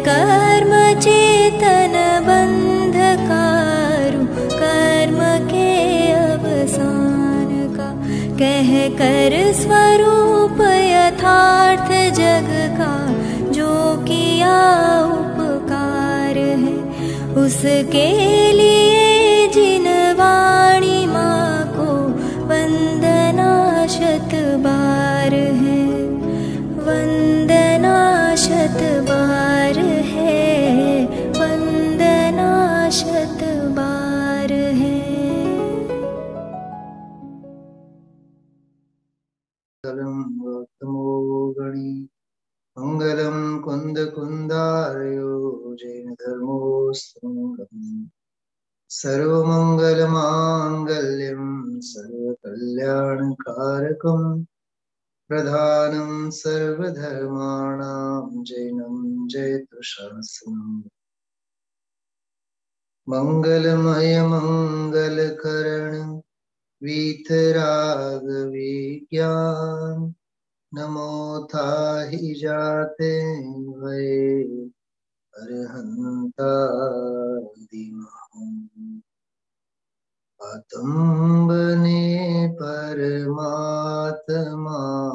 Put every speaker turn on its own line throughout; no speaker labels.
कर्म चेतन बंधकारु कर्म के अवसान का, कह कर स्वरूप यथार्थ जग का, जो किया उपकार है उसके लिए जिन वाणी माँ को वंदना शत बार है, वंदना शत बार है, वंदना शत बार है।
मंगलम कुंद कुंदार्यो जैन धर्मोस्तुंगम, सर्वमंगल मांगल्यम सर्वकल्याणकारकम, प्रधानं सर्वधर्माणां जैनं जयतु शासनम्। मंगलमय मंगलकरण वीतराग विज्ञान, नमो थाहि जाते भये अरहंता आतम बने परमात्मा,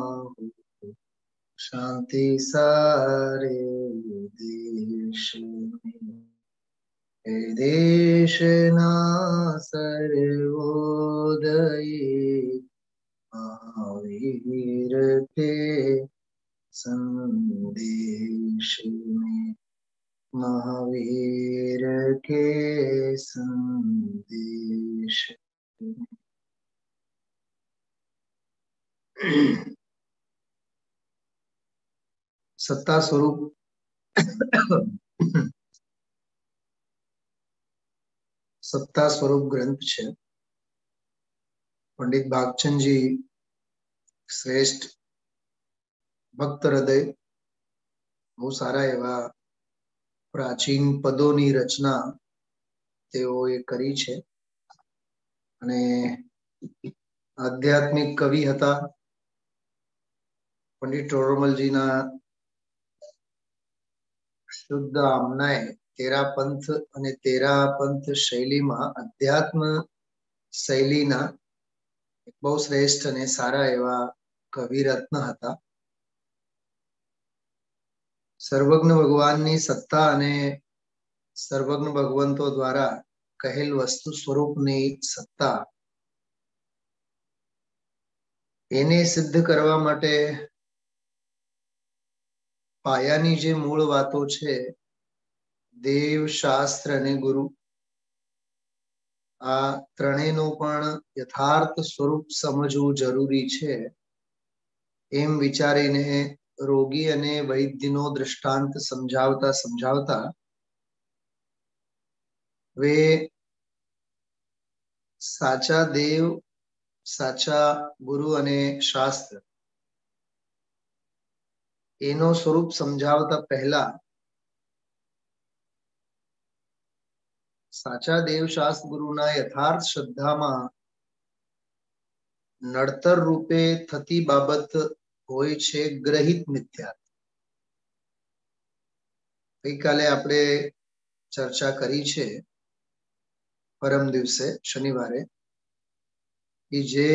शांति सारे देश में, देश ना सर्वोदयी, महावीर के संदेश में, महावीर के संदेश में। सत्ता स्वरूप सत्ता स्वरूप ग्रंथ है। पंडित भागचंद जी श्रेष्ठ भक्त हृदय बहुत सारा एवा प्राचीन पदोनी रचना तेओए करी छे अने आध्यात्मिक कवि हता। पंडित टोडरमलजी ना शुद्ध आमनाए तेरा पंथ अने तेरा पंथ शैली में अध्यात्म शैली ना बहुत श्रेष्ठ अने सारा एवा कवि रत्न हता। सर्वज्ञ भगवान नी सत्ता अने सर्वज्ञ भगवंतो द्वारा कहेल वस्तु स्वरूप नी सत्ता एने सिद्ध करवा माटे पायानी जे मूल वातो छे देव शास्त्र अने गुरु आ त्रणेयनो पण यथार्थ स्वरूप समझવું जरूरी छे एम विचारीने रोगी अने वैद्यनो दृष्टांत समझावता समझावता वे साचा देव साचा गुरु अने शास्त्र एनो स्वरूप समझावता पहला साचा देव शास्त्र गुरुना यथार्थ श्रद्धा में नड़तर रूपे थती बाबत होय छे ग्रहित मिथ्या। गई काले आपणे चर्चा करी छे परम दिवसे शनिवारे कि जे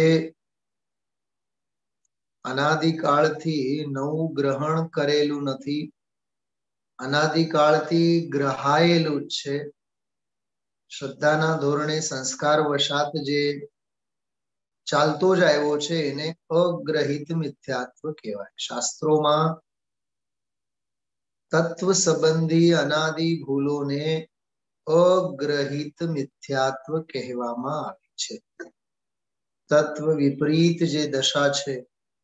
अनादिकाळथी नवुं ग्रहण करेलू नथी, अनादिकाळथी ग्रहायेलू छे, श्रद्धाना धोरणे संस्कार वशात जे चालतो ज आव्यो छे एने अग्रहित मिथ्यात्व कहेवाय। शास्त्रोमां तत्व संबंधी अनादि भूलोने अग्रहित मिथ्यात्व कहेवामां आवे छे। तत्व विपरीत जे दशा छे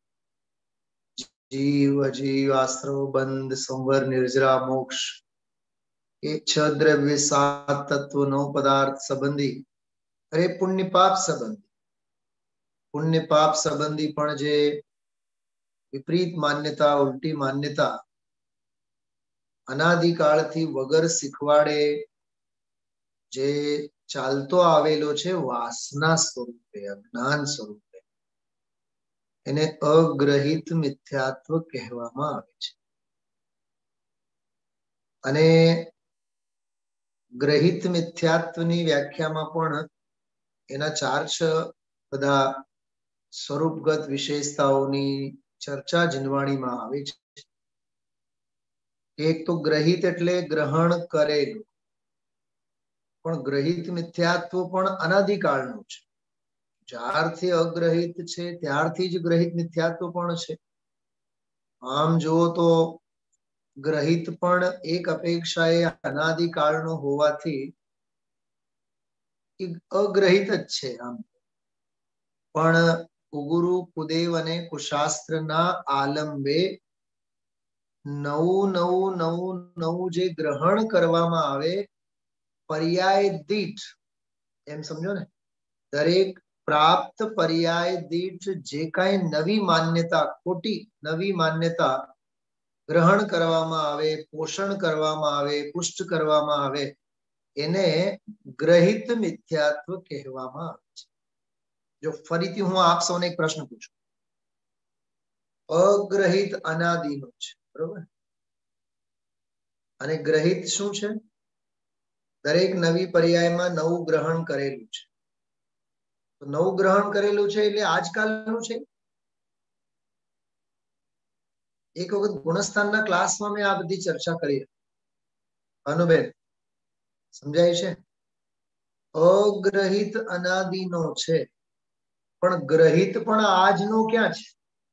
जीव अजीव आश्रव बंध संवर निर्जरा मोक्ष ए 6 द्रव्य 7 तत्व 9 पदार्थ संबंधी अरे पुण्य पाप संबंधी पुण्य पाप संबंधी पण जे विपरीत मान्यता उल्टी मान्यता अनादिकाळथी वगर शिखवाड़े जे चालतो आवेलो छे वासना स्वरूपे अज्ञान स्वरूपे एने अग्रहित मिथ्यात्व कहेवामां आवे छे। અને ગ્રહિત મિથ્યાત્વની વ્યાખ્યામાં પણ એના 4-6 બધા સ્વરૂપગત વિશેષતાઓની ચર્ચા જીનવાણીમાં આવે છે. એક તો ગ્રહિત એટલે ગ્રહણ કરેલું, પણ ગ્રહિત મિથ્યાત્વ પણ અનાદિકાળનું છે. જ્યારથી અગ્રહિત છે ત્યારથી જ ગ્રહિત મિથ્યાત્વ પણ છે. આમ જુઓ તો ગ્રહિત પણ એક અપેક્ષાએ અનાદિકાળનો હોવાથી અગ્રહિત જ છે. આમ પણ કુગુરુ, કુદેવ અને કુશાસ્ત્રના આલંબે નવું નવું નવું નવું જે ગ્રહણ કરવામાં આવે પર્યાય દીઠ, એમ સમજો ને, દરેક પ્રાપ્ત પર્યાય દીઠ જે કાંઈ નવી માન્યતા, ખોટી નવી માન્યતા ગ્રહણ કરવામાં આવે, પોષણ કરવામાં આવે, પુષ્ટ કરવામાં આવે, એને ગ્રહિત મિથ્યાત્વ કહેવામાં આવે છે. જો ફરીથી હું આપ સૌને એક પ્રશ્ન પૂછું, અગ્રહિત અનાદિનો છે, બરોબર? અને ગ્રહિત શું છે? દરેક નવી પર્યાયમાં નવું ગ્રહણ કરેલું છે. તો નવું ગ્રહણ કરેલું છે એટલે આજકાલનું છે. એક વખત ગુણસ્થાનના ક્લાસમાં મેં આ બધી ચર્ચા કરી. અનુબેન સમજાય છે? અગ્રહિત અનાદિનો છે, પણ ગ્રહિત પણ આજનો ક્યાં છે?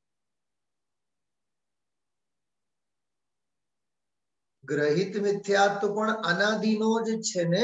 ગ્રહિત મિથ્યાત્વ પણ અનાદિનો જ છે ને.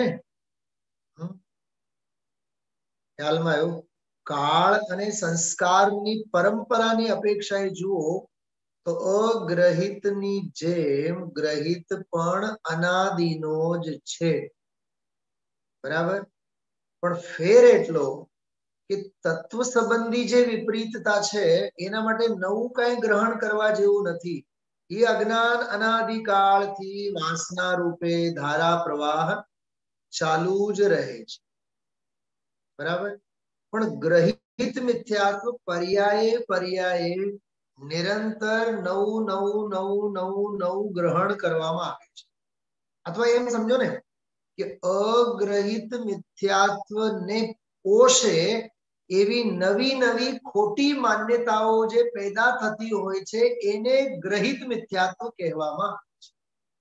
ખ્યાલમાં આવ્યું? કાળ અને સંસ્કારની પરંપરાની અપેક્ષાએ જુઓ તો અગ્રહિતની જેમ ગ્રહિત પણ અનાદિનો જ છે, બરાબર? પણ ફેર એટલો કે તત્વ સંબંધી જે વિપરીતતા છે એના માટે નવું કઈ ગ્રહણ કરવા જેવું નથી. એ અજ્ઞાન અનાદિકાળથી વાસના રૂપે ધારા પ્રવાહ ચાલુ જ રહે છે, બરાબર? પણ ગ્રહિત મિથ્યાત્વ પર્યાયે પર્યાયે નિરંતર નવું નવું નવું નવું નવું ગ્રહણ કરવામાં આવે છે. અથવા એમ સમજો ને કે અગ્રહિત મિથ્યાત્વને પોષે એવી નવી નવી ખોટી માન્યતાઓ જે પેદા થતી હોય છે એને ગ્રહિત મિથ્યાત્વ કહેવામાં આવે છે.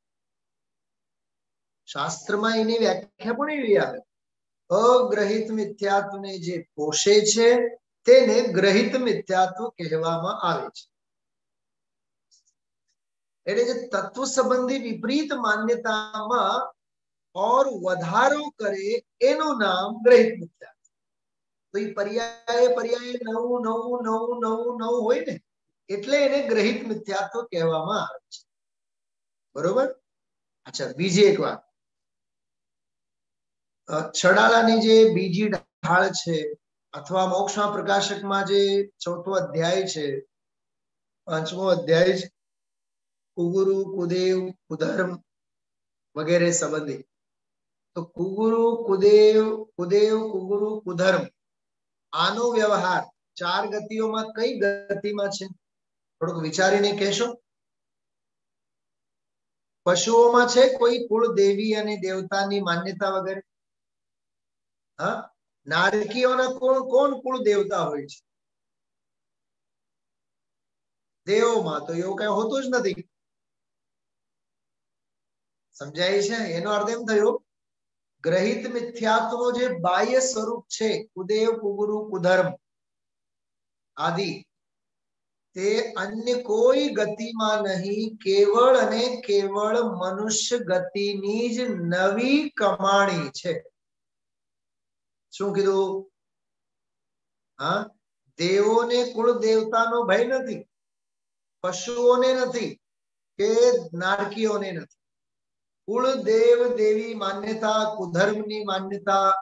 શાસ્ત્રમાં એની વ્યાખ્યા પણ એવી આવે, અગ્રહિત મિથ્યાત્વને જે પોષે છે તેને ગ્રહિત મિથ્યાત્વ કહેવામાં આવે છે. એટલે જે તત્વ સંબંધી વિપરીત માન્યતામાં ઓર વધારો કરે એનું નામ ગ્રહિત મિથ્યાત્વ. તો એ પર્યાય પર્યાય નવું નવું નવું નવું નવું હોય ને એટલે એને ગ્રહિત મિથ્યાત્વ કહેવામાં આવે છે, બરોબર? અચ્છા, બીજી એક વાત, છડાલાની જે બીજી ઢાળ છે અથવા મોક્ષમાં પ્રકાશકમાં જે 4થો અધ્યાય છે, 5મો અધ્યાય છે, કુગુરુ, કુદેવ, કુધર્મ વગેરે સંબંધી. તો કુગુરુ, કુદેવ, કુદેવ, કુગુરુ, કુધર્મ, આનો વ્યવહાર 4 ગતિઓમાં કઈ ગતિમાં છે? થોડુંક વિચારીને કહેશો. પશુઓમાં છે કોઈ કુળ દેવી અને દેવતાની માન્યતા વગેરે? હા, નારકીઓના કોણ કુળ દેવતા હોય છે? દેવોમાં તો એવું કઈ હોતું જ નથી. સમજાય છે? એનો અર્થ એમ થયો ગ્રહિત મિથ્યાત્વનો જે બાહ્ય સ્વરૂપ છે, કુદેવ, કુગુરુ, કુધર્મ આદિ, તે અન્ય કોઈ ગતિમાં નહીં, કેવળ અને કેવળ મનુષ્ય ગતિની જ નવી કમાણી છે. શું કીધું? હા, દેવોને કુળ દેવતાનો ભય નથી, પશુઓને નથી કે નારકીઓને નથી. કુળ દેવ દેવી માન્યતા, કુધર્મની માન્યતા,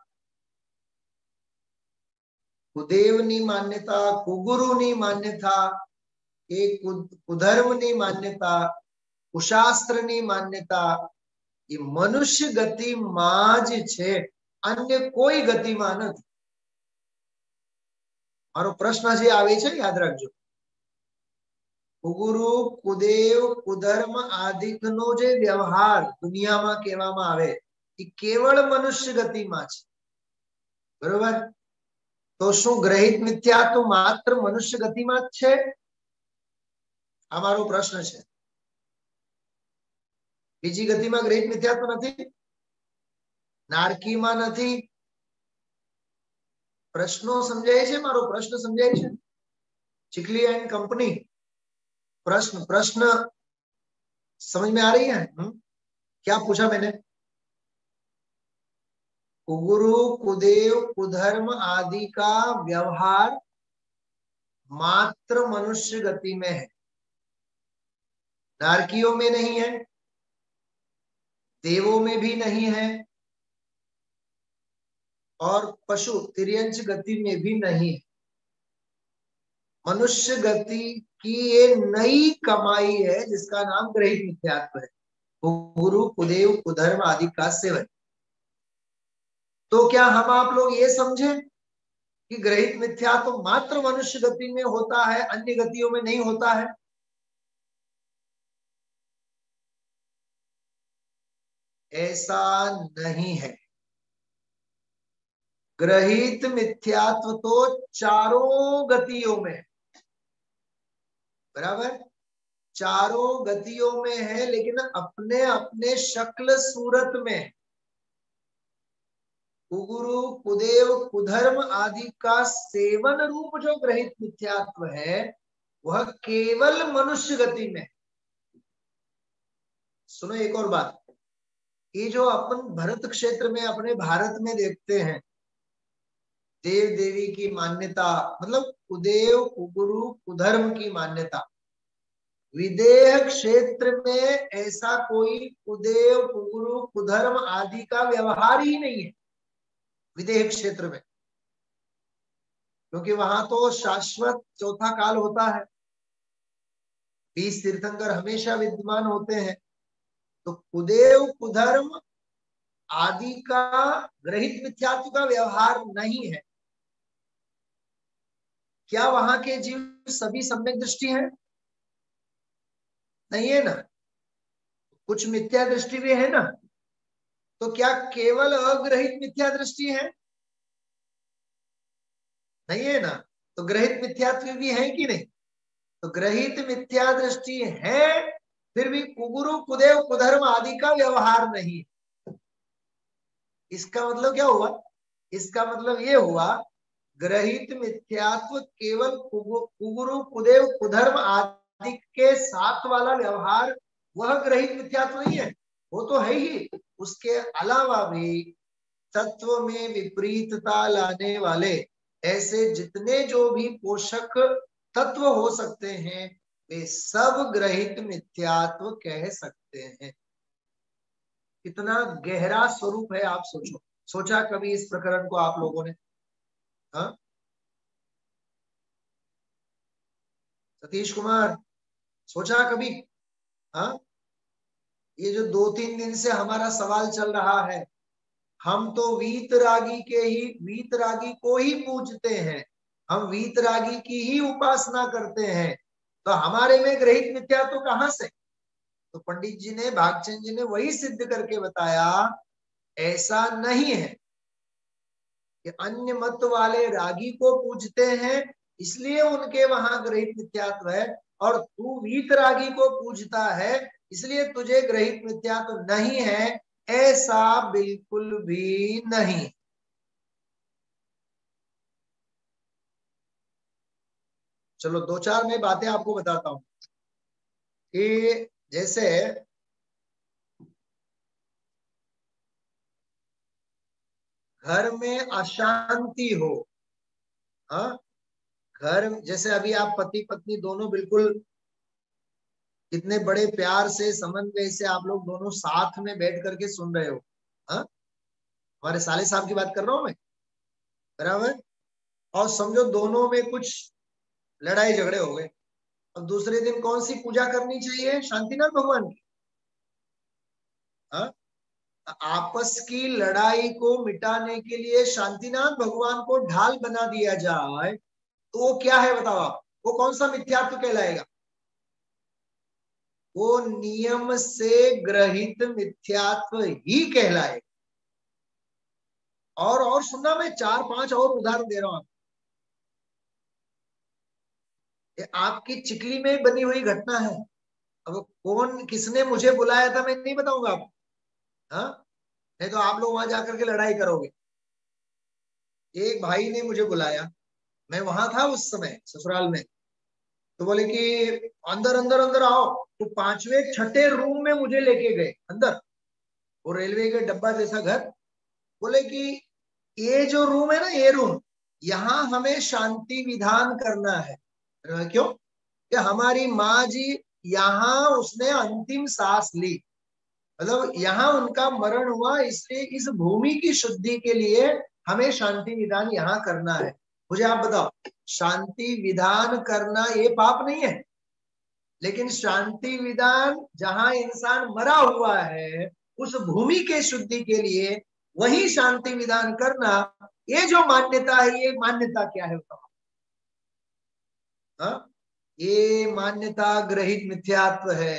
કુદેવની માન્યતા, કુગુરુની માન્યતા, એ કુધર્મની માન્યતા, કુશાસ્ત્રની માન્યતા, એ મનુષ્ય ગતિમાં જ છે, અન્ય કોઈ ગતિમાં નથી. મારો પ્રશ્ન જે આવે છે યાદ રાખજો, કુગુરુ કુદેવ કુધર્મ આદિકનો જે વ્યવહાર દુનિયામાં કહેવામાં આવે એ કેવળ મનુષ્ય ગતિમાં છે, બરોબર? તો શું ગ્રહિત મિથ્યાત્વ માત્ર મનુષ્ય ગતિમાં જ છે? આ મારો પ્રશ્ન છે. બીજી ગતિમાં ગ્રહિત મિથ્યાત્વ નથી? નારકીમાં નથી? प्रश्नों समझाए छे? मारो प्रश्न समझाए छे? चिकली एंड कंपनी, प्रश्न प्रश्न समझ में आ रही है? क्या पूछा मैंने? कुगुरु कुदेव कुधर्म आदि का व्यवहार मात्र मनुष्य गति में है, नारकियों में नहीं है, देवों में भी नहीं है, और पशु तिर्यंच गति में भी नहीं है. मनुष्य गति की ये नई कमाई है जिसका नाम ग्रहित मिथ्यात्व है, गुरु कुदेव कुधर्म आदि का सेवन. तो क्या हम आप लोग ये समझे कि ग्रहित मिथ्यात्व मात्र मनुष्य गति में होता है, अन्य गतियों में नहीं होता है? ऐसा नहीं है. ग्रहित मिथ्यात्व तो चारों गतियों में, बराबर, चारों गतियों में है, लेकिन अपने अपने शक्ल सूरत में. कुगुरु कुदेव कुधर्म आदि का सेवन रूप जो ग्रहित मिथ्यात्व है वह केवल मनुष्य गति में. सुनो एक और बात, ये जो अपन भरत क्षेत्र में अपने भारत में देखते हैं देव देवी की मान्यता, मतलब कुदेव कुगुरु कुधर्म की मान्यता, विदेह क्षेत्र में ऐसा कोई कुदेव कुगुरु कुधर्म आदि का व्यवहार ही नहीं है विदेह क्षेत्र में, क्योंकि वहां तो शाश्वत चौथा काल होता है, 20 तीर्थंकर हमेशा विद्यमान होते हैं. तो कुदेव कुधर्म आदि का ग्रहित मिथ्यात्व का व्यवहार नहीं है. क्या वहां के जीव सभी सम्यक दृष्टि है? नहीं है ना, कुछ मिथ्या दृष्टि भी है ना. तो क्या केवल अग्रहित मिथ्या दृष्टि है? नहीं है ना. तो ग्रहित मिथ्यात्व भी है कि नहीं? तो ग्रहित मिथ्या दृष्टि है, फिर भी कुगुरु कुदेव कुधर्म आदि का व्यवहार नहीं. इसका मतलब क्या हुआ? इसका मतलब ये हुआ ग्रहित मिथ्यात्व केवल कुगुरु कुदेव कुधर्म आदि के साथ वाला व्यवहार वह ग्रहित मिथ्यात्व नहीं है, वो तो है ही. उसके अलावा भी तत्व में विपरीतता लाने वाले ऐसे जितने जो भी पोषक तत्व हो सकते हैं वे सब ग्रहित मिथ्यात्व कह सकते हैं. कितना गहरा स्वरूप है, आप सोचो. सोचा कभी इस प्रकरण को आप लोगों ने? हाँ, सतीश कुमार, सोचा कभी? हाँ, ये जो 2-3 दिन से हमारा सवाल चल रहा है, हम तो वीतरागी को ही पूजते हैं, हम वीतरागी की ही उपासना करते हैं, तो हमारे में ग्रहित मिथ्या तो कहां से? तो पंडित जी ने, भागचंद जी ने वही सिद्ध करके बताया ऐसा नहीं है कि अन्य मत वाले रागी को पूजते हैं इसलिए उनके वहां ग्रहित मिथ्यात्व है, और तू वीतरागी को पूजता है इसलिए तुझे ग्रहित मिथ्यात्व नहीं है. ऐसा बिल्कुल भी नहीं. चलो 2-4 मैं बातें आपको बताता हूं कि जैसे घर में अशांति हो, हाँ, घर जैसे अभी आप पति पत्नी दोनों बिल्कुल कितने बड़े प्यार से समन्वय से आप लोग दोनों साथ में बैठ करके सुन रहे हो. हाँ, हमारे साले साहब की बात कर रहा हूं मैं, बराबर. और समझो दोनों में कुछ लड़ाई झगड़े हो गए, अब दूसरे दिन कौन सी पूजा करनी चाहिए? शांतिनाथ भगवान की. हाँ, आपस की लड़ाई को मिटाने के लिए शांतिनाथ भगवान को ढाल बना दिया जाए तो वो क्या है बताओ आप? वो कौन सा मिथ्यात्व कहलाएगा? वो नियम से ग्रहित मिथ्यात्व ही कहलाए। और सुनना, मैं 4-5 और उदाहरण दे रहा हूं। आपकी चिकली में बनी हुई घटना है। अब कौन किसने मुझे बुलाया था मैं नहीं बताऊंगा आपको, हाँ, नहीं तो आप लोग वहां जाकर के लड़ाई करोगे। एक भाई ने मुझे बुलाया, मैं वहां था उस समय ससुराल में, तो बोले कि अंदर अंदर अंदर आओ। तो 5वें-6ठे रूम में मुझे लेके गए अंदर, वो रेलवे के डब्बा जैसा घर। बोले कि ये जो रूम है ना, ये रूम, यहाँ हमें शांति विधान करना है। क्यों? कि हमारी माँ जी यहाँ उसने अंतिम सांस ली, मतलब यहाँ उनका मरण हुआ, इसलिए इस भूमि की शुद्धि के लिए हमें शांति विधान यहाँ करना है। मुझे आप बताओ, शांति विधान करना ये पाप नहीं है? लेकिन शांति विधान जहां इंसान मरा हुआ है उस भूमि के शुद्धि के लिए वही शांति विधान करना, ये जो मान्यता है, ये मान्यता क्या है बताओ? हाँ, ये मान्यता ग्रहित मिथ्यात्व है।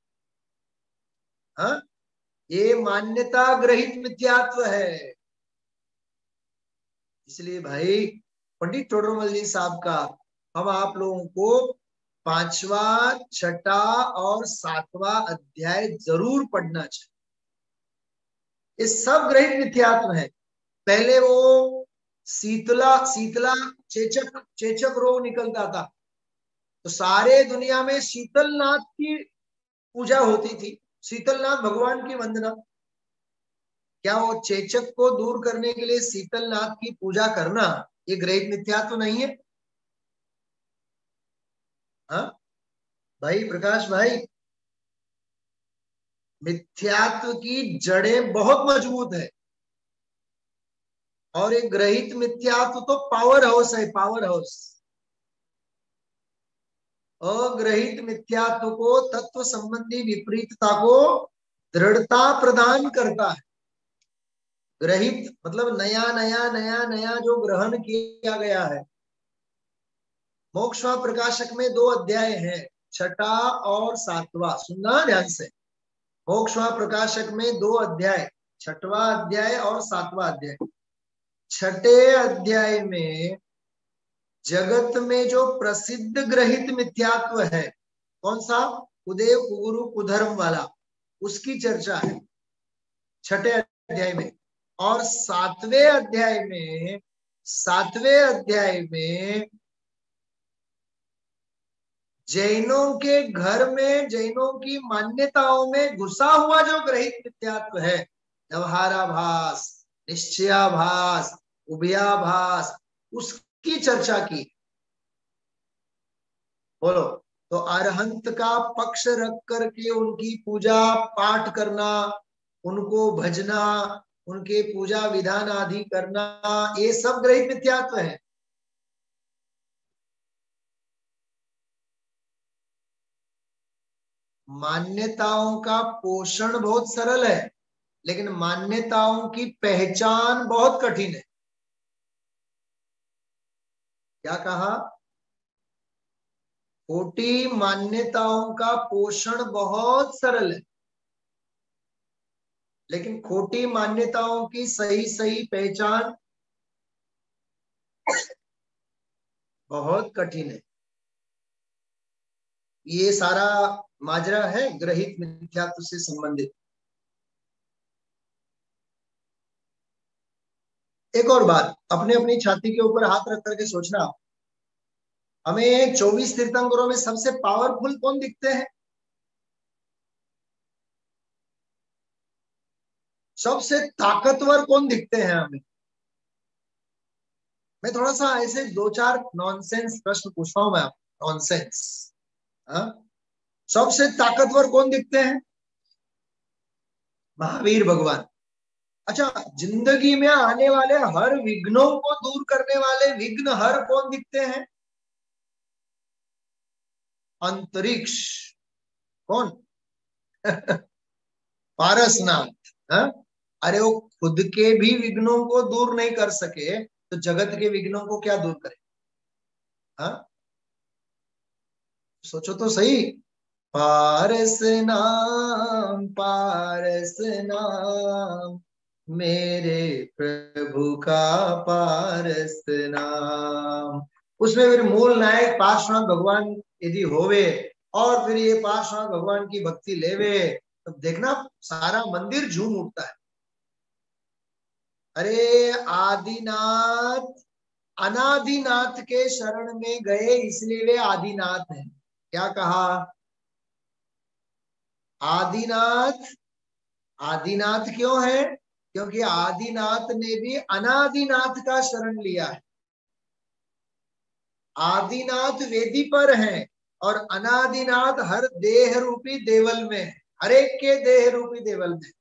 हाँ, ये मान्यता ग्रहित मिथ्यात्व है। इसलिए भाई पंडित टोडरमल जी साहब का हम आप लोगों को 5वां, 6ठा और 7वां अध्याय जरूर पढ़ना चाहिए। ये सब ग्रहित मिथ्यात्व है। पहले वो शीतला शीतला चेचक चेचक रोग निकलता था, तो सारे दुनिया में शीतलनाथ की पूजा होती थी, शीतलनाथ भगवान की वंदना। क्या वो चेचक को दूर करने के लिए शीतलनाथ की पूजा करना ये ग्रहित मिथ्यात्व नहीं है? हाँ भाई प्रकाश भाई, मिथ्यात्व की जड़ें बहुत मजबूत है। और एक ग्रहित मिथ्यात्व तो पावर हाउस है, पावर हाउस। अग्रहित मिथ्यात्व को, तत्व संबंधी विपरीतता को दृढ़ता प्रदान करता है। ग्रहित मतलब नया नया नया नया जो ग्रहण किया गया है। मोक्ष प्रकाशक में 2 अध्याय हैं, 6ठा और 7वां। सुनना ध्यान से, मोक्ष प्रकाशक में 2 अध्याय, 6वां अध्याय और 7वां अध्याय। 6ठे अध्याय में जगत में जो प्रसिद्ध ग्रहित मिथ्यात्व है, कौन सा? कुदेव कुगुरु कुधर्म वाला, उसकी चर्चा है 6ठे अध्याय में। और 7वें अध्याय में, 7वें अध्याय में जैनों के घर में, जैनों की मान्यताओं में घुसा हुआ जो ग्रहित मिथ्यात्व है, व्यवहाराभास, निश्चयाभास, उभयाभास, उसकी चर्चा की। बोलो, तो अरहंत का पक्ष रख करके उनकी पूजा पाठ करना, उनको भजना, उनके पूजा विधान आदि करना, ये सब ग्रहित मिथ्यात्व है। मान्यताओं का पोषण बहुत सरल है, लेकिन मान्यताओं की पहचान बहुत कठिन है। क्या कहा? खोटी मान्यताओं का पोषण बहुत सरल है, लेकिन खोटी मान्यताओं की सही सही पहचान बहुत कठिन है। ये सारा माजरा है ग्रहित मिथ्यात्व से संबंधित। एक और बात, अपने अपनी छाती के ऊपर हाथ रख करके सोचना, हमें 24 तीर्थंकरों में सबसे पावरफुल कौन दिखते हैं? सबसे ताकतवर कौन दिखते हैं हमें? मैं थोड़ा सा ऐसे 2-4 नॉनसेंस प्रश्न पूछता हूं मैं आपको, नॉनसेंस। हाँ, सबसे ताकतवर कौन दिखते हैं? महावीर भगवान। अच्छा, जिंदगी में आने वाले हर विघ्नों को दूर करने वाले विघ्न हर कौन दिखते हैं? अंतरिक्ष। कौन? पारसनाथ। हाँ? अरे वो खुद के भी विघ्नों को दूर नहीं कर सके तो जगत के विघ्नों को क्या दूर करे? हाँ, सोचो तो सही। पारस नाम मेरे प्रभु का पारस नाम। उसमें फिर मूल नायक पार्श्वनाथ भगवान यदि होवे और फिर ये पार्श्वनाथ भगवान की भक्ति लेवे तो देखना सारा मंदिर झूम उठता है। अरे आदिनाथ अनादिनाथ के शरण में गए इसलिए वे आदिनाथ हैं। क्या कहा? आदिनाथ। आदिनाथ क्यों है? क्योंकि आदिनाथ ने भी अनादिनाथ का शरण लिया है। आदिनाथ वेदी पर है और अनादिनाथ हर देह रूपी देवल में है, हर एक के देह रूपी देवल में।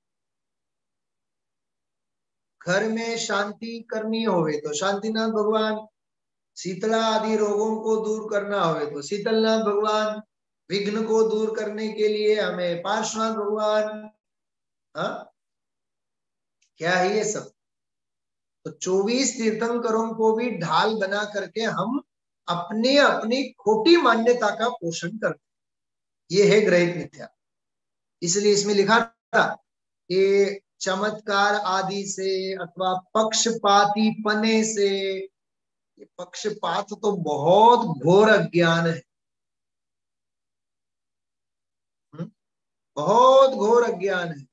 घर में शांति करनी होवे तो शांतिनाथ भगवान, शीतला आदि रोगों को दूर करना होवे तो शीतलनाथ भगवान, विघ्न को दूर करने के लिए हमें पार्श्वनाथ भगवान। हाँ, क्या है ये सब? तो 24 तीर्थंकरों को भी ढाल बना करके हम अपनी अपनी खोटी मान्यता का पोषण करते। ये है ग्रहित मिथ्या। इसलिए इसमें लिखा था कि चमत्कार आदि से अथवा पक्षपाती पने से, ये पक्षपात तो बहुत घोर अज्ञान है। बहुत घोर अज्ञान है।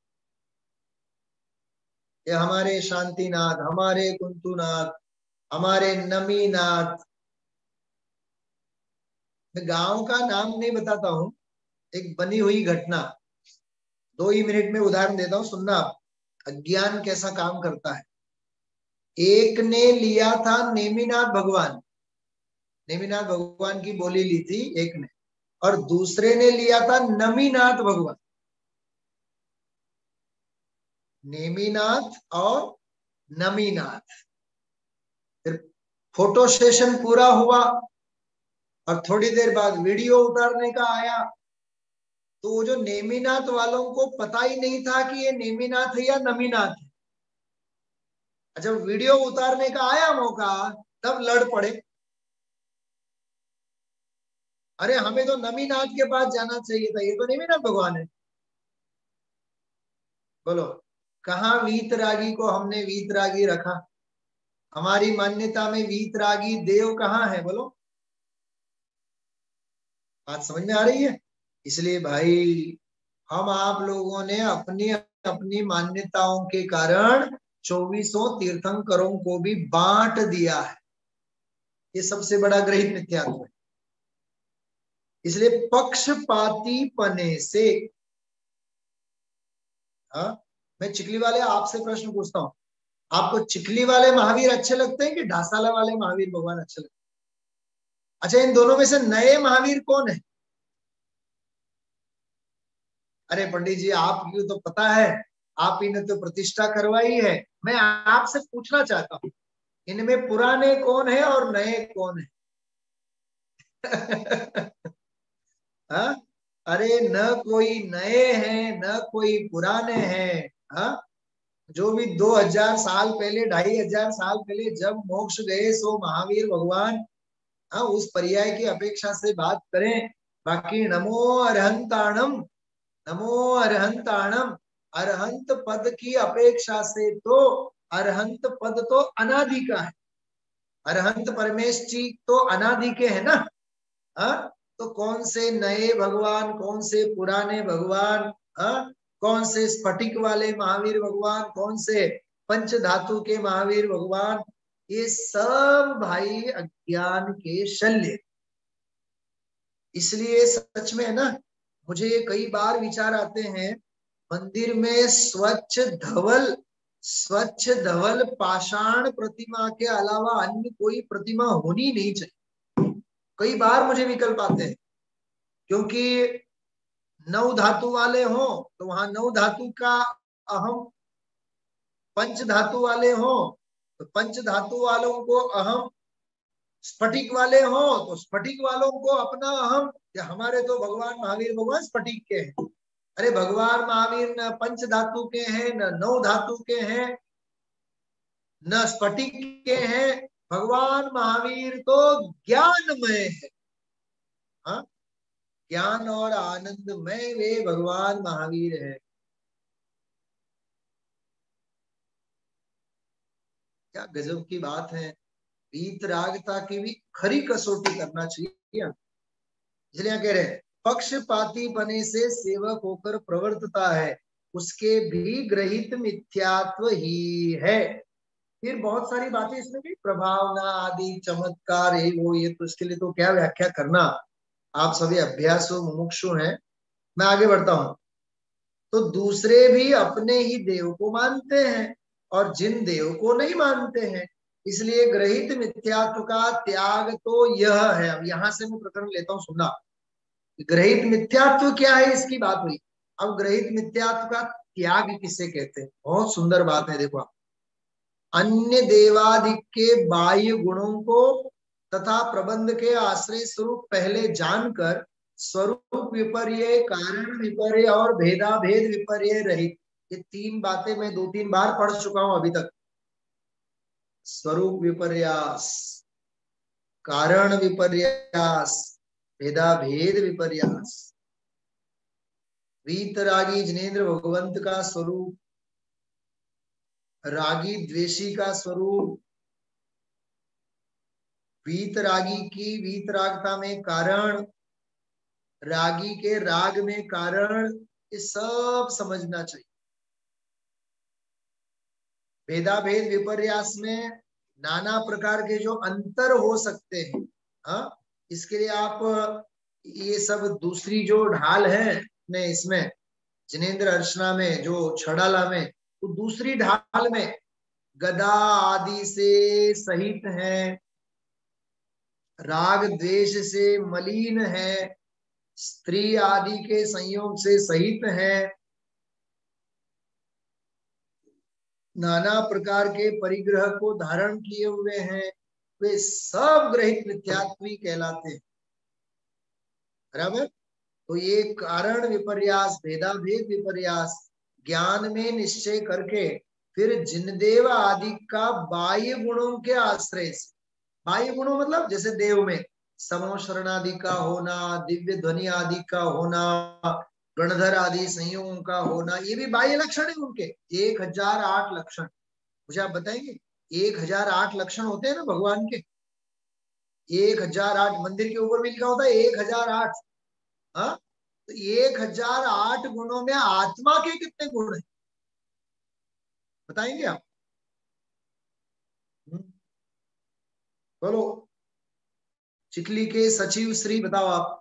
ये हमारे शांतिनाथ, हमारे कुंतुनाथ, हमारे नमीनाथ। मैं गांव का नाम नहीं बताता हूं, एक बनी हुई घटना 2 ही मिनट में उदाहरण देता हूं, सुनना आप। अज्ञान कैसा काम करता है। एक ने लिया था नेमिनाथ भगवान, नेमिनाथ भगवान की बोली ली थी एक ने, और दूसरे ने लिया था नमीनाथ भगवान। नेमिनाथ और नमीनाथ। फिर फोटो सेशन पूरा हुआ और थोड़ी देर बाद वीडियो उतारने का आया, तो वो जो नेमिनाथ वालों को पता ही नहीं था कि ये नेमिनाथ है या नमीनाथ है। जब वीडियो उतारने का आया मौका तब लड़ पड़े। अरे हमें तो नमीनाथ के पास जाना चाहिए था, ये तो नेमिनाथ भगवान है। बोलो, कहाँ वीतरागी को हमने वीतरागी रखा? हमारी मान्यता में वीतरागी देव कहाँ है? बोलो, बात समझ में आ रही है? इसलिए भाई हम आप लोगों ने अपनी अपनी मान्यताओं के कारण 24 तीर्थंकरों को भी बांट दिया है। ये सबसे बड़ा ग्रहित मिथ्यात्व है। इसलिए पक्षपाती पने से, हाँ, मैं चिखली वाले आपसे प्रश्न पूछता हूँ, आपको चिखली वाले महावीर अच्छे लगते हैं कि ढासाला वाले महावीर भगवान अच्छे लगते हैं? अच्छा, इन दोनों में से नए महावीर कौन है? अरे पंडित जी, आपको तो पता है, आप ही ने तो प्रतिष्ठा करवाई है। मैं आपसे पूछना चाहता हूँ, इनमें पुराने कौन है और नए कौन है? हाँ? अरे न कोई नए हैं न कोई पुराने हैं। हाँ, जो भी 2000 साल पहले, 2500 साल पहले जब मोक्ष गए सो महावीर भगवान, हाँ, उस पर्याय की अपेक्षा से बात करें। बाकी नमो अरहंताणम, नमो अरहंताणम, अरहंत पद की अपेक्षा से तो अरहंत पद तो अनादि का है। अरहंत परमेश जी तो अनादि के है ना। हाँ, तो कौन से नए भगवान, कौन से पुराने भगवान, हाँ, कौन से स्फटिक वाले महावीर भगवान, कौन से पंच धातु के महावीर भगवान, ये सब भाई अज्ञान के शल्य। इसलिए सच में है ना, मुझे कई बार विचार आते हैं, मंदिर में स्वच्छ धवल पाषाण प्रतिमा के अलावा अन्य कोई प्रतिमा होनी नहीं चाहिए। कई बार मुझे विकल्प आते हैं, क्योंकि 9 धातु वाले हो तो वहां 9 धातु का अहम, पंच धातु वाले हो तो पंच धातु वालों को अहम, स्फटिक वाले हो तो स्फटिक वालों को अपना अहम। या हमारे तो भगवान महावीर भगवान स्फटिक के हैं। अरे भगवान महावीर न पंच धातु के हैं, न 9 धातु के हैं, न स्फटिक के हैं। भगवान महावीर तो ज्ञानमय है। हाँ, ज्ञान और आनंदमय वे भगवान महावीर है। क्या गजब की बात है। वीतरागता की भी खरी कसौटी करना चाहिए, इसलिए कह रहे हैं पक्षपाती बने से सेवक होकर प्रवर्तता है, उसके भी ग्रहित मिथ्यात्व ही है। फिर बहुत सारी बातें इसमें भी, प्रभावना आदि चमत्कार है वो ये, तो इसके लिए तो क्या व्याख्या करना, आप सभी अभ्यासु मुमुक्षु हैं। मैं आगे बढ़ता हूं। तो दूसरे भी अपने ही देव को मानते हैं और जिन देव को नहीं मानते हैं, इसलिए ग्रहित मिथ्यात्व का त्याग तो यह है। अब यहां से मैं प्रकरण लेता हूं, सुनना। ग्रहित मिथ्यात्व क्या है, इसकी बात हुई। अब ग्रहित मिथ्यात्व का त्याग किसे कहते हैं, बहुत सुंदर बात है। देखो, अन्य देवादिक के बाह्य गुणों को तथा प्रबंध के आश्रय स्वरूप पहले जानकर स्वरूप विपर्य, कारण विपर्य और भेदा भेद विपर्य रहित, ये तीन बातें मैं 2-3 बार पढ़ चुका हूं अभी तक। स्वरूप विपर्यास, कारण विपर्यास, भेदा भेद विपर्यास। वीतरागी जिनेन्द्र भगवंत का स्वरूप, रागी द्वेषी का स्वरूप, वीतरागी की वीतरागता में कारण, रागी के राग में कारण, ये सब समझना चाहिए। भेदा भेद विपर्यास में नाना प्रकार के जो अंतर हो सकते हैं, हाँ, इसके लिए आप ये सब दूसरी जो ढाल है ने इसमें जिनेन्द्र अर्चना में, जो छड़ाला में, तो दूसरी ढाल में गदा आदि से सहित है, राग द्वेष से मलिन है, स्त्री आदि के संयोग से सहित है, नाना प्रकार के परिग्रह को धारण किए हुए हैं, वे सब ग्रहित मिथ्यात्वी कहलाते हैं। बराबर। तो ये कारण विपर्यास, भेदा भेद विपर्यास ज्ञान में निश्चय करके फिर जिनदेव आदि का बाह्य गुणों के आश्रय से, बाह्य गुणों मतलब जैसे देव में समो शरण आदि का होना, दिव्य ध्वनि आदि का होना, गणधर आदि संयोगों का होना, ये भी बाह्य लक्षण है उनके। 1008 लक्षण, मुझे आप बताएंगे 1008 लक्षण होते हैं ना भगवान के। 1008 मंदिर के ऊपर भी लिखा होता है 1008। हाँ, तो 1008 गुणों में आत्मा के कितने गुण हैं बताएंगे आप? बोलो, चिखली के सचिव श्री बताओ आप।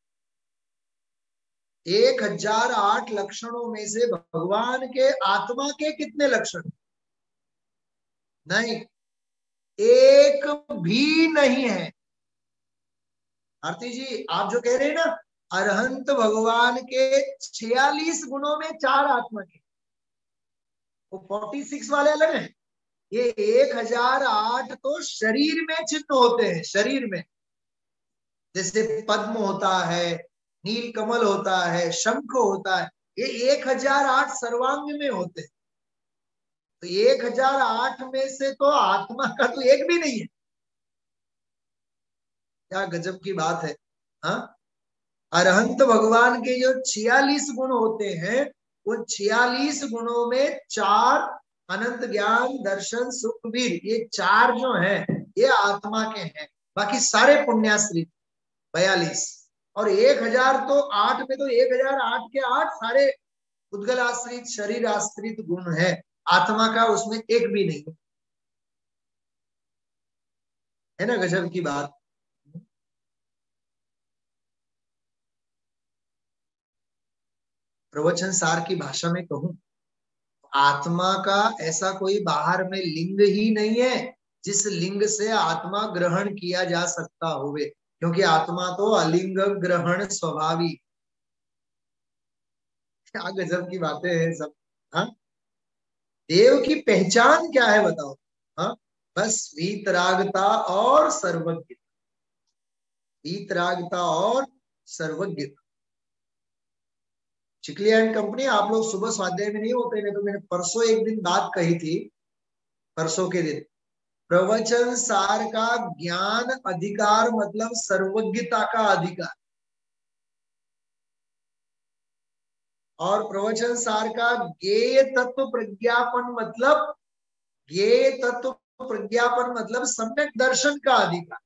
1008 लक्षणों में से भगवान के आत्मा के कितने लक्षण? नहीं, एक भी नहीं है। आरती जी, आप जो कह रहे हैं ना, अरहंत भगवान के 46 गुणों में 4 आत्मा के, वो 46 वाले अलग हैं। ये 1008 तो शरीर में चिन्ह होते हैं, शरीर में, जैसे पद्म होता है, नील कमल होता है, शंख होता है, ये 1008 सर्वांग में होते हैं। तो 1008 में से तो आत्मा का तो एक भी नहीं है। क्या गजब की बात है। हाँ, अरहंत भगवान के जो 46 गुण होते हैं, वो 46 गुणों में 4 अनंत ज्ञान दर्शन सुख वीर, ये 4 जो हैं ये आत्मा के हैं, बाकी सारे पुण्याश्रित 42। और 1000 तो 8 में तो 1008 के 8 सारे उद्गल आश्रित शरीर आश्रित गुण है, आत्मा का उसमें एक भी नहीं है ना। गजब की बात। प्रवचन सार की भाषा में कहूं, आत्मा का ऐसा कोई बाहर में लिंग ही नहीं है जिस लिंग से आत्मा ग्रहण किया जा सकता होवे, क्योंकि आत्मा तो अलिंग ग्रहण स्वभावी। क्या गजब की बातें हैं सब। हाँ, देव की पहचान क्या है बताओ? हाँ, बस वीतरागता और सर्वज्ञ, वीतरागता और सर्वज्ञ। चिकली एंड कंपनी, आप लोग सुबह स्वाध्याय में नहीं होते, नहीं तो मैंने परसों एक दिन बात कही थी, परसों के दिन, प्रवचन सार का ज्ञान अधिकार मतलब सर्वज्ञता का अधिकार। और प्रवचन सार का ज्ञेय तत्व प्रज्ञापन मतलब, ज्ञेय तत्व प्रज्ञापन मतलब सम्यक दर्शन का अधिकार।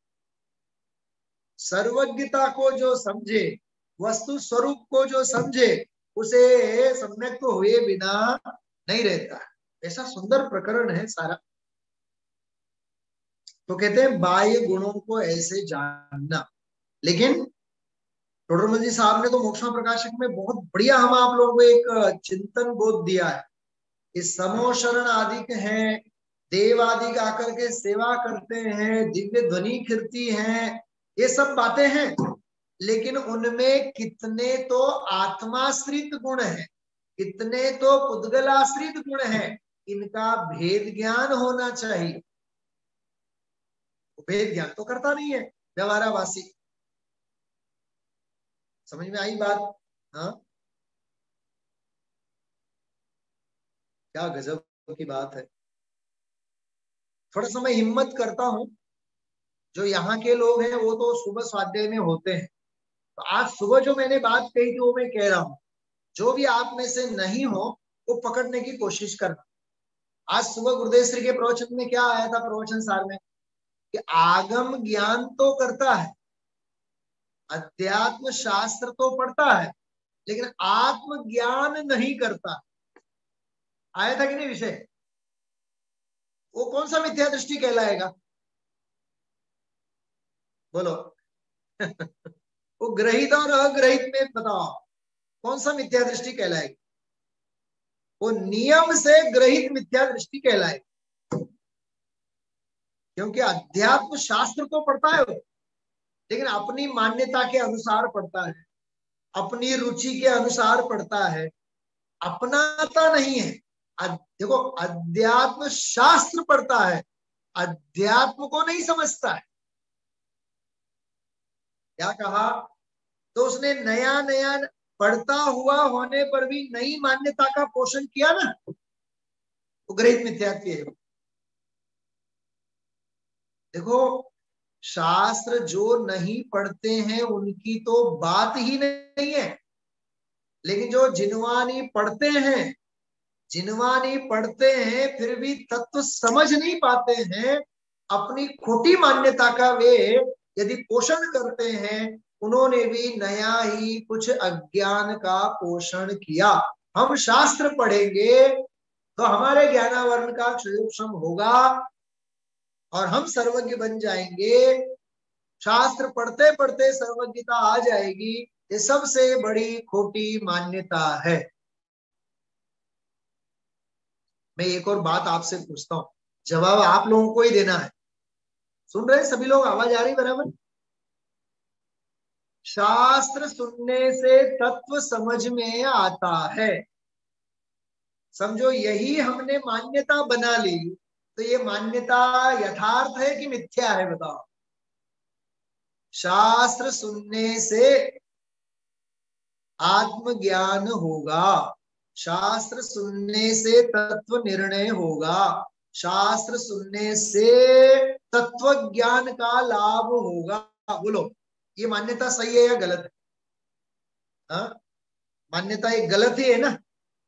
सर्वज्ञता को जो समझे, वस्तु स्वरूप को जो समझे, उसे सम्यक तो हुए बिना नहीं रहता है। ऐसा सुंदर प्रकरण है सारा। तो कहते हैं बाह्य गुणों को ऐसे जानना। लेकिन टोडरमल जी साहब ने तो मोक्षमा प्रकाशक में बहुत बढ़िया हम आप लोगों को एक चिंतन बोध दिया है कि समोशरण आदि हैं, देव आदि आकर के सेवा करते हैं, दिव्य ध्वनि कीर्ति है, ये सब बातें हैं, लेकिन उनमें कितने तो आत्माश्रित गुण है, कितने तो पुद्गलाश्रित गुण है, इनका भेद ज्ञान होना चाहिए। भेद ज्ञान तो करता नहीं है व्यवहारावासी। समझ में आई बात? हाँ, क्या गजब की बात है। थोड़ा सा मैं हिम्मत करता हूं, जो यहाँ के लोग हैं वो तो सुबह स्वाध्याय में होते हैं, तो आज सुबह जो मैंने बात कही थी वो मैं कह रहा हूं। जो भी आप में से नहीं हो वो पकड़ने की कोशिश करना। आज सुबह गुरुदेव श्री के प्रवचन में क्या आया था, प्रवचन सार में, कि आगम ज्ञान तो करता है, अध्यात्म शास्त्र तो पढ़ता है, लेकिन आत्म ज्ञान नहीं करता। आया था कि नहीं विषय? वो कौन सा मिथ्या दृष्टि कहलाएगा? बोलो। वो ग्रहित और अग्रहित में बताओ कौन सा मिथ्या दृष्टि कहलाएगी? वो नियम से ग्रहित मिथ्या दृष्टि कहलाएगी, क्योंकि अध्यात्म शास्त्र तो पढ़ता है वो, लेकिन अपनी मान्यता के अनुसार पढ़ता है, अपनी रुचि के अनुसार पढ़ता है, अपनाता नहीं है। देखो, अध्यात्म शास्त्र पढ़ता है, अध्यात्म को नहीं समझता है। क्या कहा? तो उसने नया नया पढ़ता हुआ होने पर भी नई मान्यता का पोषण किया ना, वो ग्रहित मिथ्यात्व है। देखो, शास्त्र जो नहीं पढ़ते हैं उनकी तो बात ही नहीं है, लेकिन जो जिनवानी पढ़ते हैं, जिनवानी पढ़ते हैं फिर भी तत्व समझ नहीं पाते हैं, अपनी खोटी मान्यता का वे यदि पोषण करते हैं, उन्होंने भी नया ही कुछ अज्ञान का पोषण किया। हम शास्त्र पढ़ेंगे तो हमारे ज्ञानावरण का क्षयोक्षम होगा और हम सर्वज्ञ बन जाएंगे। शास्त्र पढ़ते पढ़ते सर्वज्ञता आ जाएगी, ये सबसे बड़ी खोटी मान्यता है। मैं एक और बात आपसे पूछता हूं, जवाब आप लोगों को ही देना है। सुन रहे सभी लोग? आवाज आ रही बराबर? शास्त्र सुनने से तत्व समझ में आता है। समझो यही हमने मान्यता बना ली, तो ये मान्यता यथार्थ है कि मिथ्या है? बताओ। शास्त्र सुनने से आत्मज्ञान होगा, शास्त्र सुनने से तत्व निर्णय होगा, शास्त्र सुनने से तत्व ज्ञान का लाभ होगा। बोलो, ये मान्यता सही है या गलत है? हाँ, मान्यता एक गलत ही है ना।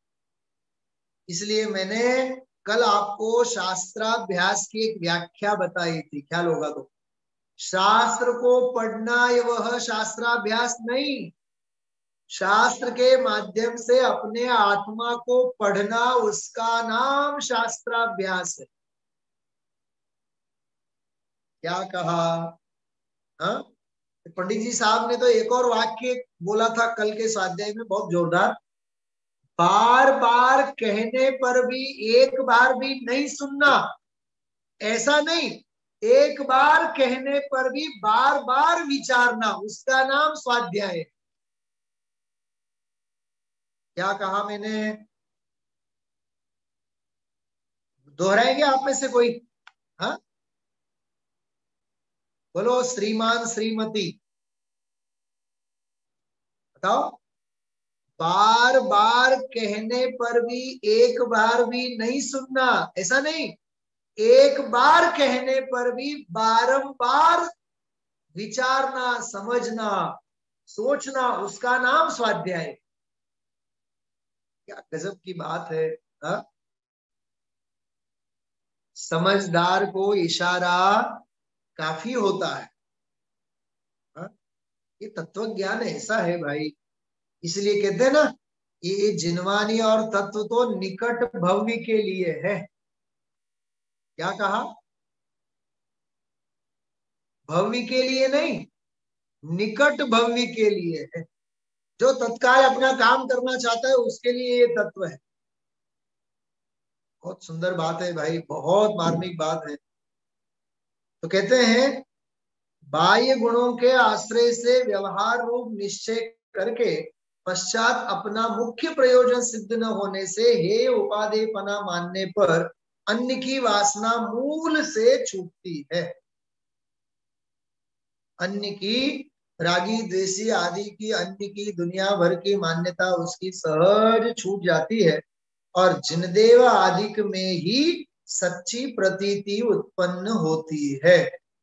इसलिए मैंने कल आपको शास्त्राभ्यास की एक व्याख्या बताई थी, ख्याल होगा तो। शास्त्र को पढ़ना ये वह शास्त्राभ्यास नहीं, शास्त्र के माध्यम से अपने आत्मा को पढ़ना, उसका नाम शास्त्राभ्यास है। क्या कहा? हाँ, पंडित जी साहब ने तो एक और वाक्य बोला था कल के स्वाध्याय में, बहुत जोरदार। बार बार कहने पर भी एक बार भी नहीं सुनना, ऐसा नहीं, एक बार कहने पर भी बार बार विचारना, उसका नाम स्वाध्याय है। क्या कहा मैंने? दोहराएंगे आप में से कोई? हाँ, बोलो। श्रीमान श्रीमती, बताओ। बार बार कहने पर भी एक बार भी नहीं सुनना, ऐसा नहीं, एक बार कहने पर भी बारंबार विचारना, समझना, सोचना, उसका नाम स्वाध्याय। क्या गजब की बात है। हा? समझदार को इशारा काफी होता है। हा? ये तत्व ज्ञान ऐसा है भाई, इसलिए कहते हैं ना, ये जिनवानी और तत्व तो निकट भव्य के लिए है। क्या कहा? भव्य के लिए नहीं, निकट भव्य के लिए है। जो तत्काल अपना काम करना चाहता है उसके लिए ये तत्व है। बहुत सुंदर बात है भाई, बहुत मार्मिक बात है। तो कहते हैं बाह्य गुणों के आश्रय से व्यवहार रूप निश्चय करके पश्चात अपना मुख्य प्रयोजन सिद्ध न होने से हे उपादेयपना मानने पर अन्य की वासना मूल से छूटती है। अन्य की, रागी द्वेषी आदि की, अन्य की दुनिया भर की मान्यता उसकी सहज छूट जाती है और जिनदेव आदिक में ही सच्ची प्रतीति उत्पन्न होती है।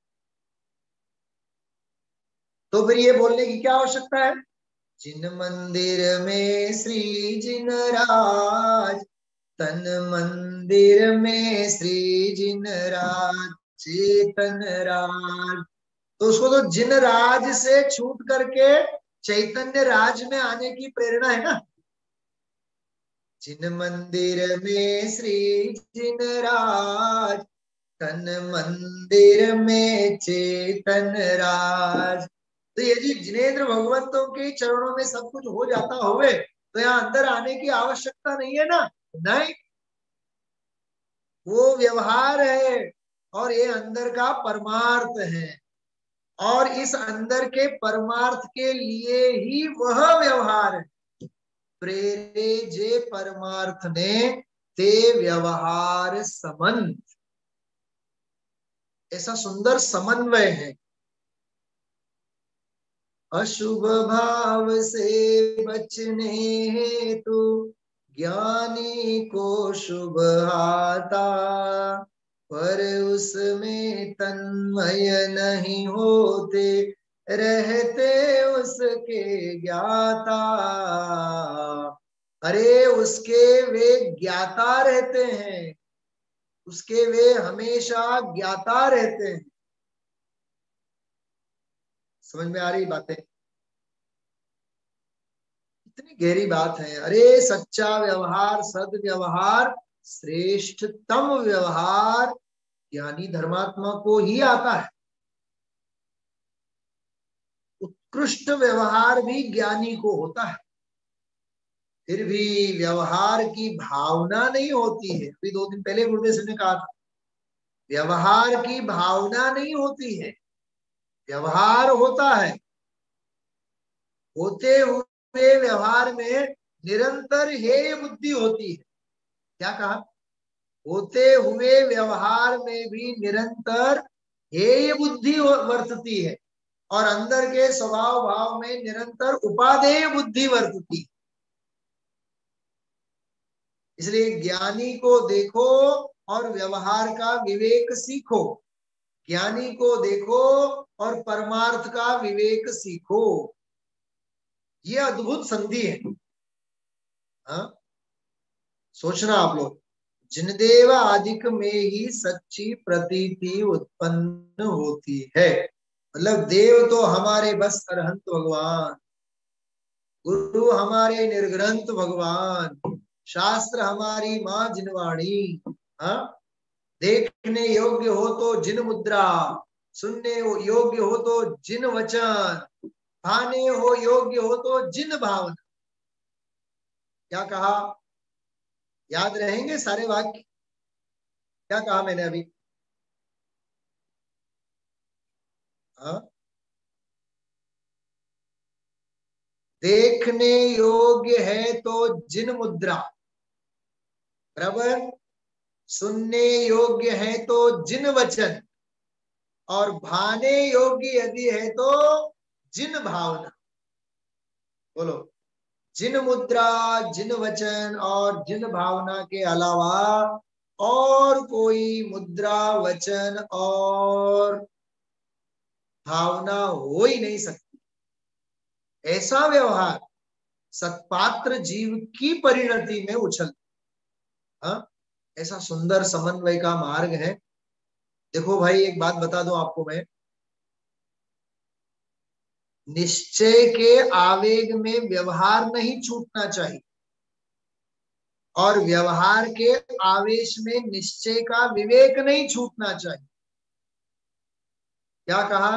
तो फिर ये बोलने की क्या आवश्यकता है? जिन मंदिर में श्री जिन राज, तन मंदिर में श्री जिन राज, चेतन राज। तो उसको तो जिन राज से छूट करके चैतन्य राज में आने की प्रेरणा है ना। जिन मंदिर में श्री जिन राज, तन मंदिर में चेतन राज। तो यदि जिनेन्द्र भगवंतों के चरणों में सब कुछ हो जाता होवे तो यहाँ अंदर आने की आवश्यकता नहीं है ना। नहीं, वो व्यवहार है और ये अंदर का परमार्थ है, और इस अंदर के परमार्थ के लिए ही वह व्यवहार है। प्रेरे जे परमार्थ ने ते व्यवहार समन्वय, ऐसा सुंदर समन्वय है। अशुभ भाव से बचने हेतु ज्ञानी को शुभ आता, पर उसमें तन्मय नहीं होते रहते उसके ज्ञाता। अरे उसके वे ज्ञाता रहते हैं, उसके वे हमेशा ज्ञाता रहते हैं। समझ में आ रही बातें? इतनी गहरी बात है। अरे सच्चा व्यवहार, सद व्यवहार, श्रेष्ठतम व्यवहार ज्ञानी धर्मात्मा को ही आता है। उत्कृष्ट व्यवहार भी ज्ञानी को होता है, फिर भी व्यवहार की भावना नहीं होती है। अभी 2 दिन पहले गुरुदेव ने कहा था, व्यवहार की भावना नहीं होती है, व्यवहार होता है। होते हुए व्यवहार में निरंतर हेय बुद्धि होती है। क्या कहा? होते हुए व्यवहार में भी निरंतर हेय बुद्धि वर्तती है और अंदर के स्वभाव भाव में निरंतर उपादेय बुद्धि वर्तती है। इसलिए ज्ञानी को देखो और व्यवहार का विवेक सीखो, ज्ञानी को देखो और परमार्थ का विवेक सीखो। ये अद्भुत संधि है। हाँ, सोचना आप लोग, जिनदेव आदिक में ही सच्ची प्रतीति उत्पन्न होती है। मतलब देव तो हमारे बस अरहंत भगवान, गुरु हमारे निर्ग्रंथ भगवान, शास्त्र हमारी माँ जिनवाणी। हाँ, देखने योग्य हो तो जिन मुद्रा, सुनने योग्य हो तो जिन वचन, भाने हो योग्य हो तो जिन भावना। क्या कहा? याद रहेंगे सारे वाक्य? क्या कहा मैंने अभी? हाँ, देखने योग्य है तो जिन मुद्रा, बराबर, सुनने योग्य है तो जिन वचन, और भाने योग्य यदि है तो जिन भावना। बोलो, जिन मुद्रा, जिन वचन और जिन भावना के अलावा और कोई मुद्रा, वचन और भावना हो ही नहीं सकती। ऐसा व्यवहार सत्पात्र जीव की परिणति में उछल। ऐसा सुंदर समन्वय का मार्ग है। देखो भाई, एक बात बता दूं आपको मैं, निश्चय के आवेग में व्यवहार नहीं छूटना चाहिए और व्यवहार के आवेश में निश्चय का विवेक नहीं छूटना चाहिए। क्या कहा?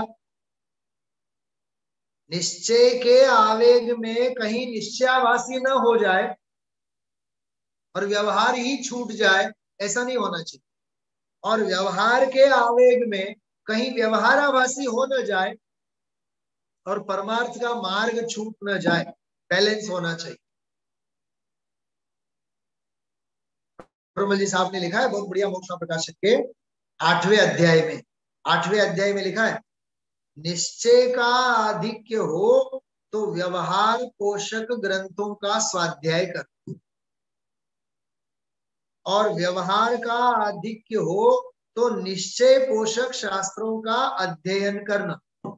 निश्चय के आवेग में कहीं निश्चयाभासी न हो जाए और व्यवहार ही छूट जाए, ऐसा नहीं होना चाहिए। और व्यवहार के आवेग में कहीं व्यवहाराभासी हो न जाए और परमार्थ का मार्ग छूट न जाए, बैलेंस होना चाहिए। जी साहब ने लिखा है बहुत बढ़िया, मोक्ष प्रकाशक के 8वें अध्याय में लिखा है, निश्चय का आधिक्य हो तो व्यवहार पोषक ग्रंथों का स्वाध्याय कर, और व्यवहार का आधिक्य हो तो निश्चय पोषक शास्त्रों का अध्ययन करना।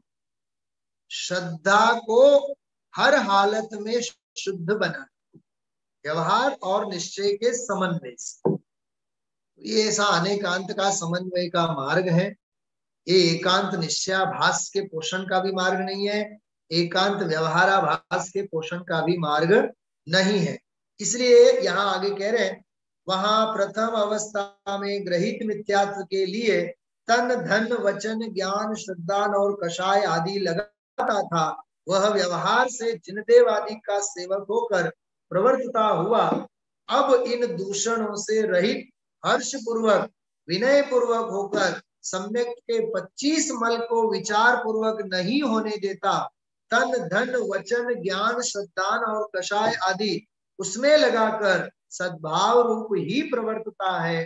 श्रद्धा को हर हालत में शुद्ध बनाना, व्यवहार और निश्चय के समन्वय से। ये ऐसा अनेकांत का समन्वय का मार्ग है। ये एकांत निश्चयाभास के पोषण का भी मार्ग नहीं है, एकांत व्यवहाराभास के पोषण का भी मार्ग नहीं है। इसलिए यहाँ आगे कह रहे हैं, वहां प्रथम अवस्था में ग्रहित मिथ्यात्व के लिए तन धन वचन ज्ञान श्रद्धान और कषाय आदि लगाता था, वह व्यवहार से जिनदेव आदि का सेवक होकर प्रवर्तता हुआ। अब इन दूषणों से रहित हर्ष पूर्वक विनय पूर्वक होकर सम्यक के 25 मल को विचार पूर्वक नहीं होने देता, तन धन वचन ज्ञान श्रद्धान और कषाय आदि उसमें लगाकर सद्भाव रूप ही प्रवर्तता है,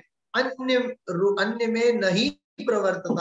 अन्य में नहीं प्रवर्तता।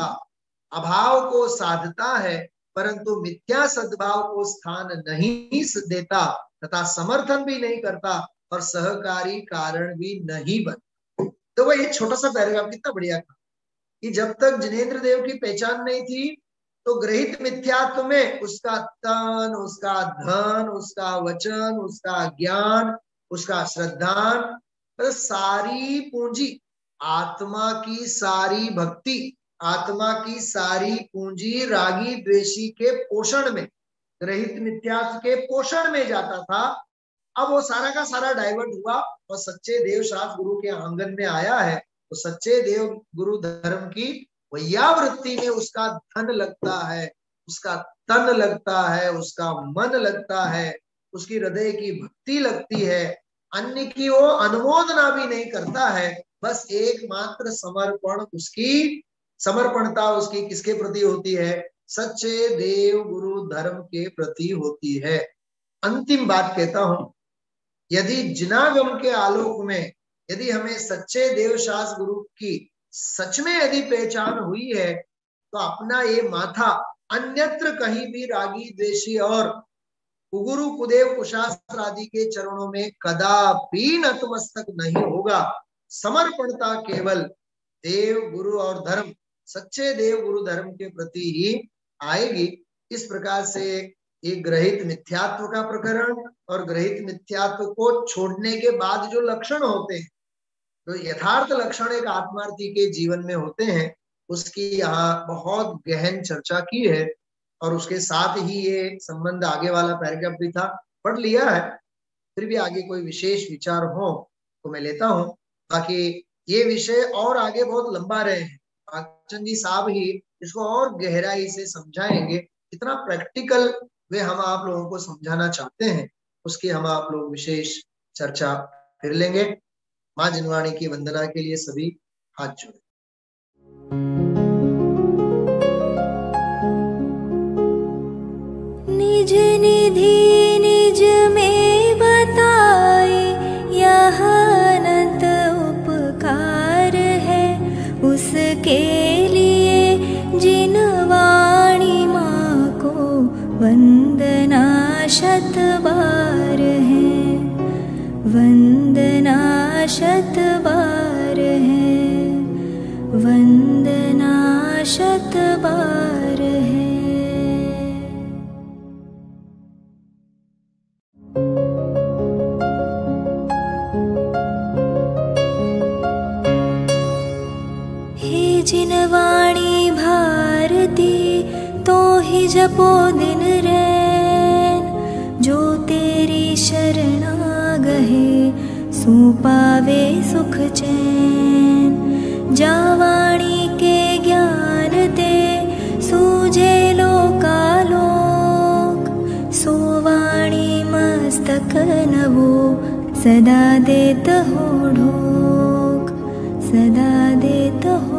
अभाव को साधता है परंतु मिथ्या सद्भाव को स्थान नहीं देता तथा समर्थन भी नहीं करता और सहकारी कारण भी नहीं बनता। तो वह ये छोटा सा पैराग्राफ कितना बढ़िया था कि जब तक जिनेंद्र देव की पहचान नहीं थी तो ग्रहित मिथ्यात्व में उसका तन, उसका धन, उसका वचन, उसका ज्ञान, उसका श्रद्धान, तो सारी पूंजी, आत्मा की सारी भक्ति, आत्मा की सारी पूंजी रागी द्वेषी के पोषण में, ग्रहित मिथ्यात्व के पोषण में जाता था। अब वो सारा का सारा डाइवर्ट हुआ और सच्चे देव शास्त्र गुरु के आंगन में आया है, तो सच्चे देव गुरु धर्म की वैयावृत्ति में उसका धन लगता है, उसका तन लगता है, उसका मन लगता है, उसकी हृदय की भक्ति लगती है, अन्य की वो अनुमोदना भी नहीं करता है, बस एकमात्र समर्पण उसकी, समर्पणता उसकी किसके प्रति होती है? सच्चे देव गुरु धर्म के प्रति होती है। अंतिम बात कहता हूं, यदि जिनागम के आलोक में यदि हमें सच्चे देव शास्त्र गुरु की सच में यदि पहचान हुई है तो अपना ये माथा अन्यत्र कहीं भी रागी द्वेषी और कुगुरु कुदेव कुशास्त्र आदि के चरणों में कदापि नतमस्तक नहीं होगा। समर्पणता केवल देव गुरु और धर्म, सच्चे देव गुरु धर्म के प्रति ही आएगी। इस प्रकार से एक ग्रहित मिथ्यात्व का प्रकरण और ग्रहित मिथ्यात्व को छोड़ने के बाद जो लक्षण होते हैं, जो यथार्थ लक्षण एक आत्मार्थी के जीवन में होते हैं, उसकी यहाँ बहुत गहन चर्चा की है। और उसके साथ ही ये संबंध आगे वाला पैराग्राफ भी था, पढ़ लिया है, फिर भी आगे कोई विशेष विचार हो तो मैं लेता हूँ। बाकी ये विषय और आगे बहुत लंबा रहे हैं, चंद जी साहब ही इसको और गहराई से समझाएंगे। कितना प्रैक्टिकल वे हम आप लोगों को समझाना चाहते हैं, उसकी हम आप लोग विशेष चर्चा फिर लेंगे। माँ जिनवाणी की वंदना के लिए सभी हाथ जोड़े।
निज निधि निज में बताए, यह अनंत उपकार है उसके लिए जिन वाणी माँ को वंदना शत बार है, वंदना शत बार है, वंदना शत बार है। जपो दिन रैन, जो तेरी शरणा गहे सो पावे सुख चैन। जावाणी के ज्ञान ते सूझे लोकालोक, सोवाणी मस्तक नवो सदा देत हो ढोक, सदा देत हो